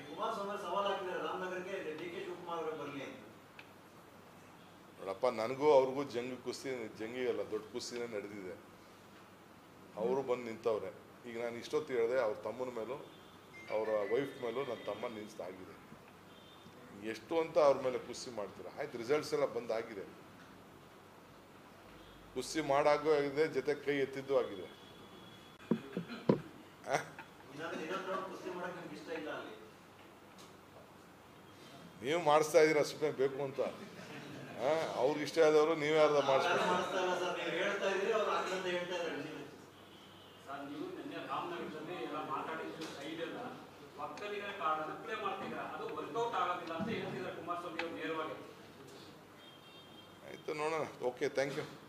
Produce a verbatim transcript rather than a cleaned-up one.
ಕುಮಾರಸ್ವಾಮಿ ಸವಾಲ್ ಹಾಕಿದ್ದಾರೆ ರಾಮನಗರಕ್ಕೆ D K Shivakumar ಅವರೇ ಬರಲಿ ಅಂತ. ನೋಡಪ್ಪ, ನನಗೂ ಅವ್ರಿಗೂ ಜಂಗಿ ಕುಸ್ತಿ ಜಂಗಿಗಲ್ಲ ದೊಡ್ಡ ಕುಸ್ತಿನೇ ನಡೆದಿದೆ. ಅವರು ಬಂದು ನಿಂತವ್ರೆ. ಈಗ ನಾನು ಇಷ್ಟೊತ್ತು ಹೇಳಿದೆ, ಅವ್ರ ತಮ್ಮನ ಮೇಲೂ ಅವರ ವೈಫ್ ಮೇಲೂ ನನ್ನ ತಮ್ಮ ನಿಲ್ಲಿಸ್ದಾಗಿದೆ. ಎಷ್ಟು ಅಂತ ಅವ್ರ ಮೇಲೆ ಕುಸ್ತಿ ಮಾಡ್ತೀರಾ? ಆಯ್ತು, ರಿಸಲ್ಟ್ಸ್ ಎಲ್ಲ ಬಂದಾಗಿದೆ. ಕುಸ್ತಿ ಮಾಡಾಗೂ ಆಗಿದೆ, ಜೊತೆ ಕೈ ಎತ್ತಿದ್ದು ಆಗಿದೆ. ನೀವು ಮಾಡಿಸ್ತಾ ಇದ್ದೀರಾ ಸುಮ್ಮನೆ ಬೇಕು ಅಂತ. ಅವ್ರಿಗೆ ಇಷ್ಟ ಆದವರು ನೀವೇ ಅರ್ಧ ಮಾಡಿಸ್ಬೇಕು. ಆಯ್ತು, ನೋಡೋಣ. Okay, thank you.